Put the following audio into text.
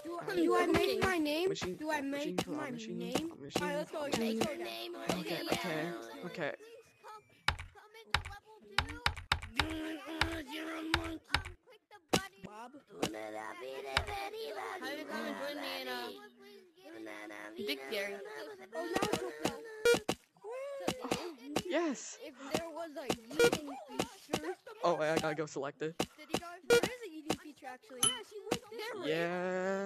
Do I make my name? Machine. Do I make Machine. my Machine. name? Machine. Alright, let's go again. Make your name. Okay. Okay. Come into level 2. Click the button. Bob. How you gonna join me in Dick Gary? Oh, now it's okay. Yes. If there was a eating feature. Oh, I gotta go select it. Did you guys? There is an eating feature actually. Yeah, she went there. Yeah.